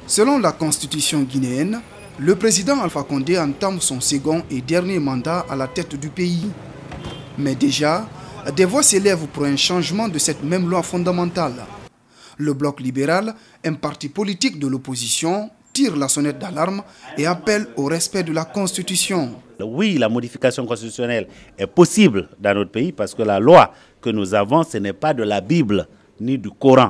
Selon la constitution guinéenne, le président Alpha Condé entame son second et dernier mandat à la tête du pays. Mais déjà, des voix s'élèvent pour un changement de cette même loi fondamentale. Le bloc libéral, un parti politique de l'opposition, tire la sonnette d'alarme et appelle au respect de la Constitution. Oui, la modification constitutionnelle est possible dans notre pays parce que la loi que nous avons, ce n'est pas de la Bible ni du Coran.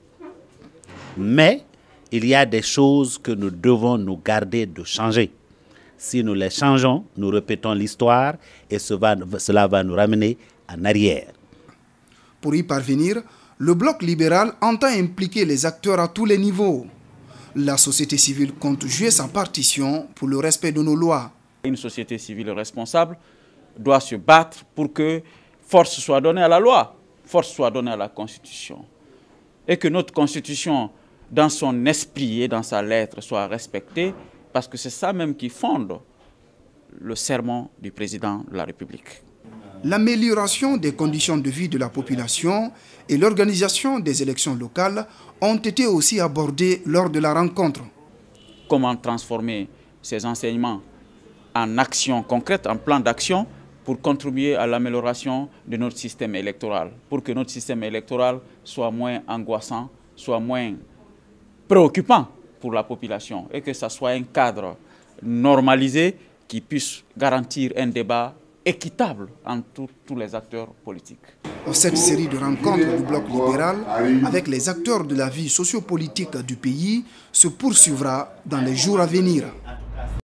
Mais il y a des choses que nous devons nous garder de changer. Si nous les changeons, nous répétons l'histoire et cela va nous ramener en arrière. Pour y parvenir, le bloc libéral entend impliquer les acteurs à tous les niveaux. La société civile compte jouer sa partition pour le respect de nos lois. Une société civile responsable doit se battre pour que force soit donnée à la loi, force soit donnée à la Constitution. Et que notre Constitution, dans son esprit et dans sa lettre, soit respectée, parce que c'est ça même qui fonde le serment du président de la République. L'amélioration des conditions de vie de la population et l'organisation des élections locales ont été aussi abordées lors de la rencontre. Comment transformer ces enseignements en actions concrètes, en plan d'action, pour contribuer à l'amélioration de notre système électoral, pour que notre système électoral soit moins angoissant, soit moins préoccupant pour la population et que ce soit un cadre normalisé qui puisse garantir un débat équitable entre tous les acteurs politiques. Cette série de rencontres du bloc libéral avec les acteurs de la vie sociopolitique du pays se poursuivra dans les jours à venir.